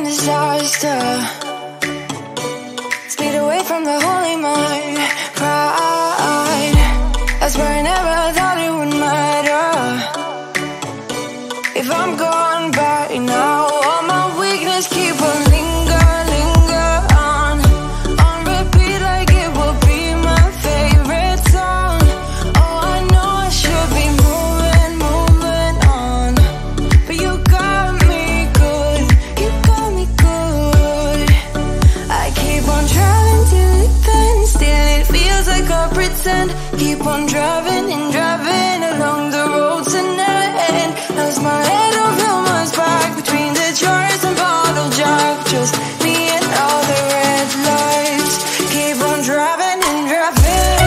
disaster. Speed away from the holy mind. Pride, I swear I never thought it would matter. If I'm gone by now, all my weakness keep on linger on repeat like it will be my favorite song. Oh, I know I should be moving on, but you got me good, you got me good. I keep on driving till it ends, still it feels like I pretend. Keep on driving and driving along the road to never end. Lost my head over my back between the jars and bottle jack. Just me and all the red lights. Keep on driving and driving.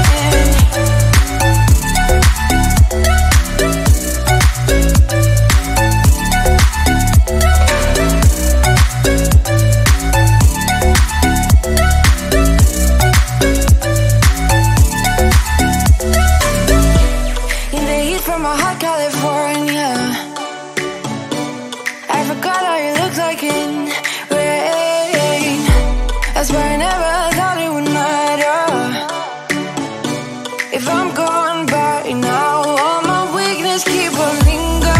In the heat from a hot California, I forgot how you look like in rain. I swear I never thought it would matter. If I'm gone by now, all my weakness keep on linger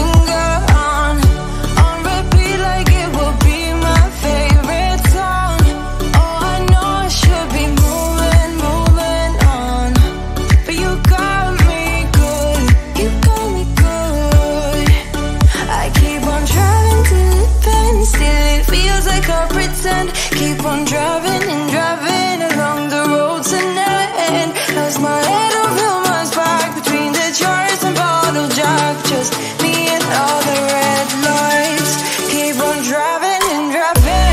on repeat like it will be my favorite song. Oh, I know I should be moving on, but you got me good, you got me good. I keep on driving till it bends, still it feels like I pretend. Keep on driving and driving along the road to never end. Lost my head over my back between the jars and bottle jack. Just me and all the red lights. Keep on driving and driving.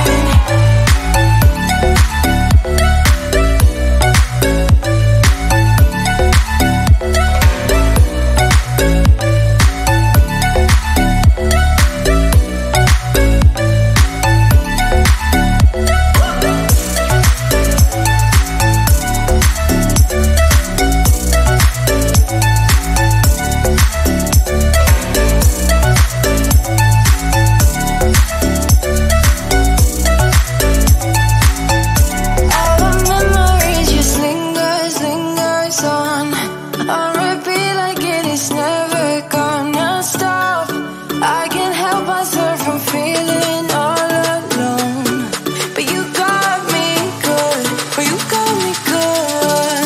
All the memories just lingers on repeat like it is never gonna stop. I can't help myself from feeling all alone, but you got me good, but you got me good.